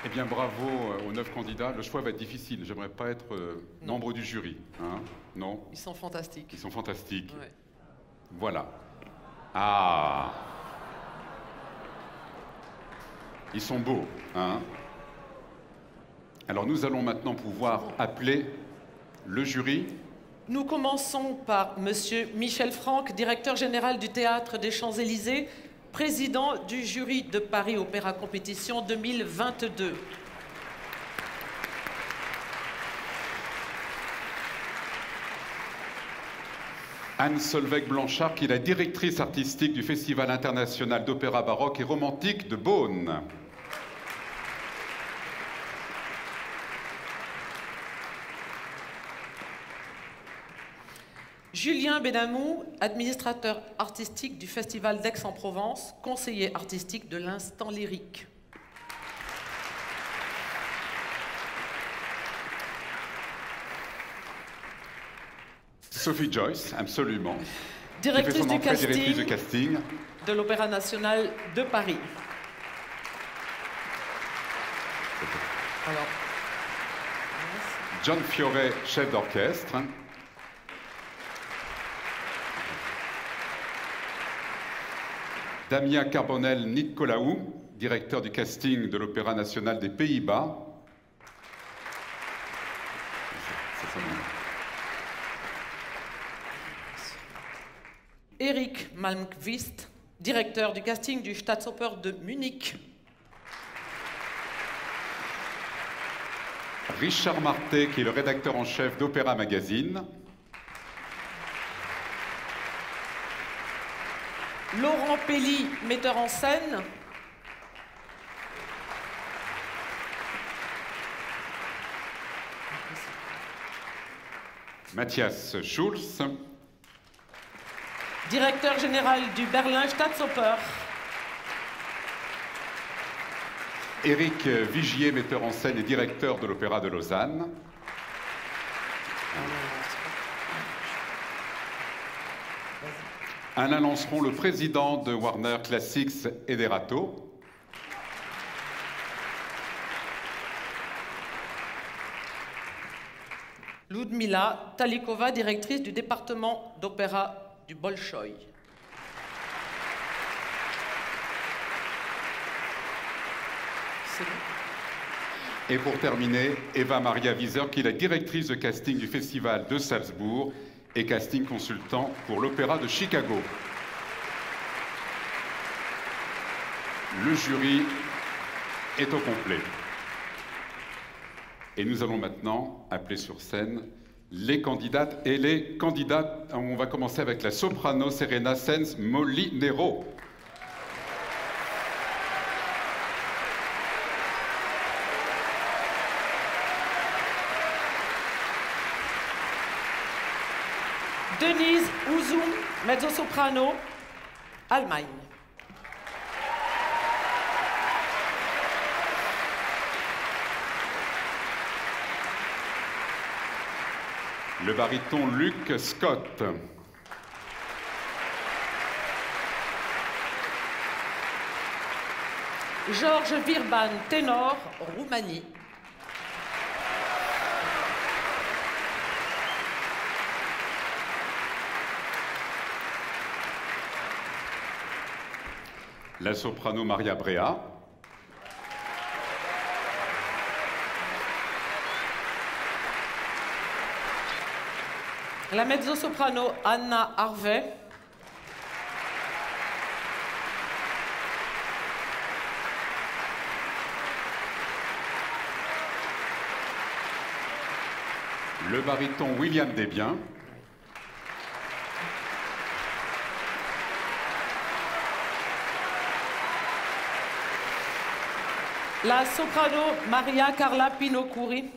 Eh bien, bravo aux 9 candidats. Le choix va être difficile. J'aimerais pas être membre du jury. Hein? Non? Ils sont fantastiques. Ils sont fantastiques. Ouais. Voilà. Ah! Ils sont beaux, hein? Alors, nous allons maintenant pouvoir appeler le jury. Nous commençons par Monsieur Michel Franck, directeur général du Théâtre des Champs-Élysées, président du jury de Paris Opéra Compétition 2022. Anne Solveig-Blanchard, qui est la directrice artistique du Festival international d'opéra baroque et romantique de Beaune. Julien Benamou, administrateur artistique du Festival d'Aix-en-Provence, conseiller artistique de l'Instant Lyrique. Sophie Joyce, absolument. Directrice qui fait son du entrée, casting de l'Opéra national de Paris. Alors, John Fiore, chef d'orchestre. Damien Carbonel-Nicolaou, directeur du casting de l'Opéra national des Pays-Bas. Eric Malmqvist, directeur du casting du Staatsoper de Munich. Richard Marté, qui est le rédacteur en chef d'Opéra Magazine. Laurent Pelli, metteur en scène. Matthias Schulz, directeur général du Berlin Staatsoper. Éric Vigier, metteur en scène et directeur de l'Opéra de Lausanne. Alain Lanceron, le président de Warner Classics Ederato. Ludmila Talikova, directrice du département d'opéra du Bolchoï. Et pour terminer, Eva Maria Wieser, qui est la directrice de casting du Festival de Salzbourg et casting consultant pour l'Opéra de Chicago. Le jury est au complet. Et nous allons maintenant appeler sur scène les candidates et les candidats. On va commencer avec la soprano Serena Sens Molinero. Denise Ouzum, mezzo-soprano, Allemagne. Le baryton Luc Scott. Georges Virban, ténor, Roumanie. La soprano Maria Brea. La mezzo-soprano Anna Harvey. Le baryton William Desbiens. La soprano Maria Carla Pinocuri.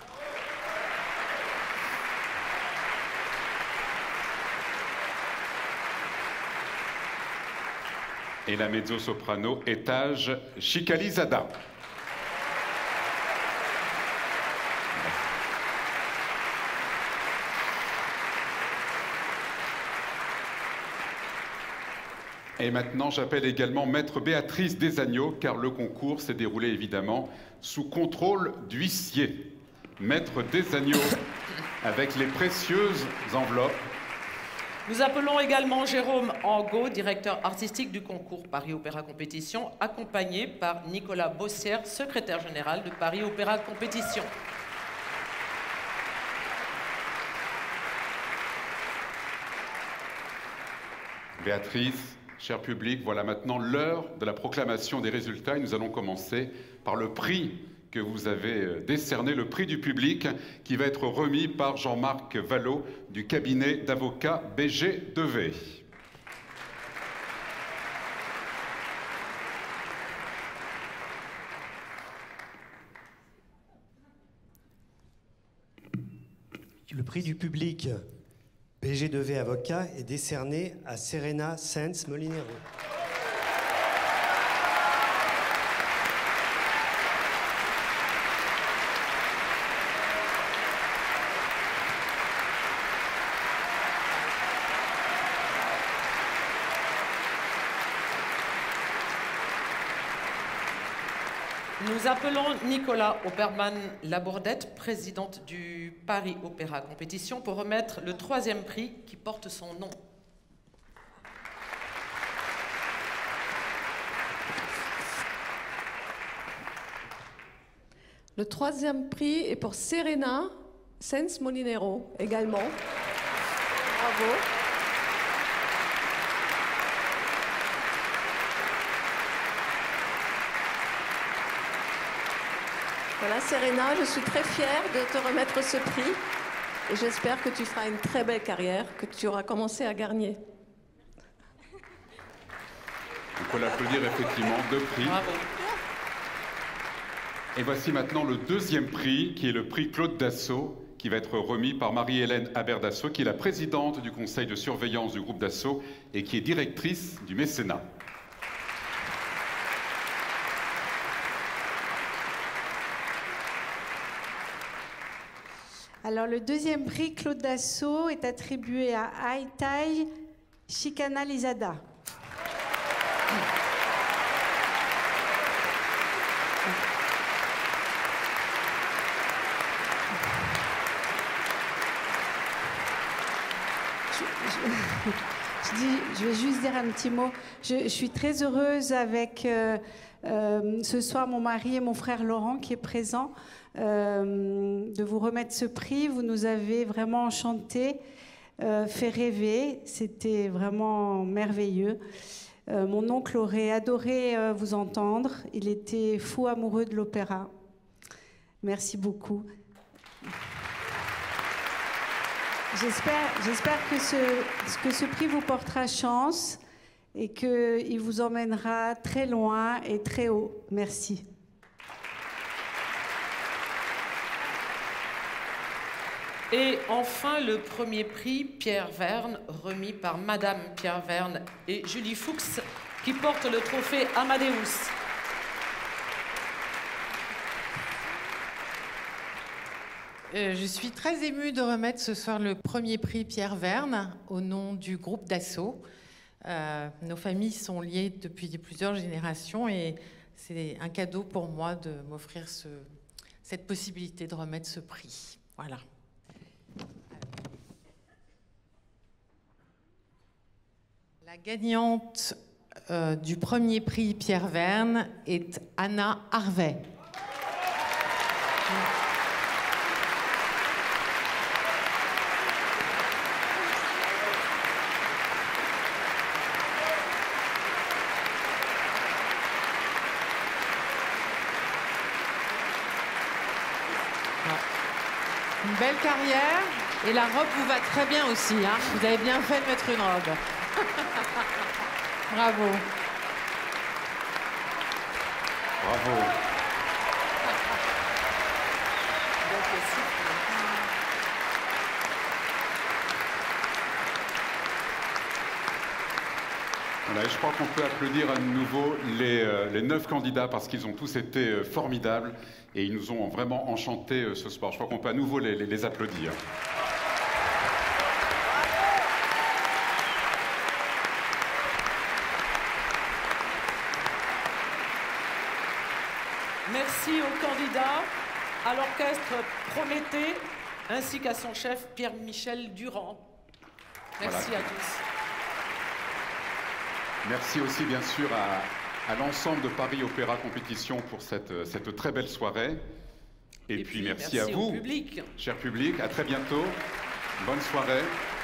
Et la mezzo-soprano Etage Chicalizada. Et maintenant, j'appelle également Maître Béatrice Desagneaux, car le concours s'est déroulé évidemment sous contrôle d'huissier. Maître Desagneaux, avec les précieuses enveloppes. Nous appelons également Jérôme Angot, directeur artistique du concours Paris Opéra Compétition, accompagné par Nicolas Bossière, secrétaire général de Paris Opéra Compétition. Béatrice, cher public, voilà maintenant l'heure de la proclamation des résultats et nous allons commencer par le prix que vous avez décerné, le prix du public, qui va être remis par Jean-Marc Vallot du cabinet d'avocats BG Devet. Le prix du public BG Devet avocat est décerné à Serena Sanz Molinero. Nous appelons Nicolas Oppermann-Labourdette, présidente du Paris Opéra Compétition, pour remettre le 3e prix qui porte son nom. Le 3e prix est pour Serena Sanz Molinero, également. Bravo. Voilà, Serena, je suis très fière de te remettre ce prix et j'espère que tu feras une très belle carrière, que tu auras commencé à gagner. On peut l'applaudir effectivement, 2 prix. Bravo. Et voici maintenant le 2e prix, qui est le prix Claude Dassault, qui va être remis par Marie-Hélène Habert-Dassault, qui est la présidente du conseil de surveillance du groupe Dassault et qui est directrice du mécénat. Alors, le 2e prix Claude Dassault est attribué à Aitai Chikanalizada. Je vais juste dire un petit mot. Je suis très heureuse avec ce soir mon mari et mon frère Laurent qui est présent. De vous remettre ce prix. Vous nous avez vraiment enchantés, fait rêver. C'était vraiment merveilleux. Mon oncle aurait adoré vous entendre. Il était fou amoureux de l'opéra. Merci beaucoup. J'espère que ce prix vous portera chance et qu'il vous emmènera très loin et très haut. Merci. Et enfin, le 1er prix Pierre Verne, remis par Madame Pierre Verne et Julie Fuchs, qui porte le trophée Amadeus. Je suis très émue de remettre ce soir le 1er prix Pierre Verne au nom du groupe Dassault. Nos familles sont liées depuis plusieurs générations et c'est un cadeau pour moi de m'offrir cette possibilité de remettre ce prix. Voilà. La gagnante du 1er prix Pierre Verne est Anna Harvey. Une belle carrière et la robe vous va très bien aussi. Hein. Vous avez bien fait de mettre une robe. Bravo. Bravo. Voilà, et je crois qu'on peut applaudir à nouveau les 9 candidats parce qu'ils ont tous été formidables et ils nous ont vraiment enchantés ce soir. Je crois qu'on peut à nouveau les applaudir. Merci aux candidats, à l'orchestre Prométhée, ainsi qu'à son chef Pierre-Michel Durand. Merci à tous. Merci aussi bien sûr à l'ensemble de Paris Opéra Compétition pour cette très belle soirée. Et puis merci à vous, au public. cher public. À très bientôt. Bonne soirée.